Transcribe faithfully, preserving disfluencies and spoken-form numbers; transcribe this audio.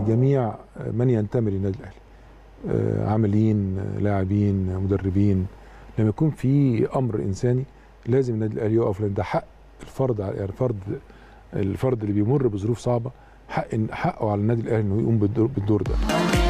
جميع من ينتمي للنادي الاهلي، عاملين، لاعبين، مدربين. لما يكون في امر انساني لازم النادي الاهلي يقف، لان ده حق الفرد، يعني الفرد الفرد اللي بيمر بظروف صعبه، حق حقه على النادي الاهلي انه يقوم بالدور, بالدور ده.